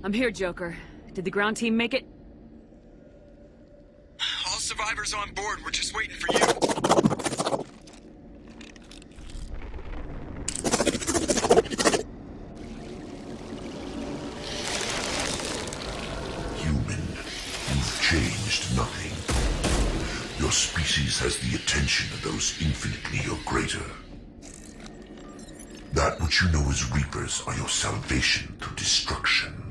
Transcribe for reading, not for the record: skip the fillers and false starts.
I'm here, Joker. Did the ground team make it? All survivors on board. We're just waiting for you. Human, you've changed nothing. Your species has the attention of those infinitely or greater. That which you know as Reapers are your salvation through destruction.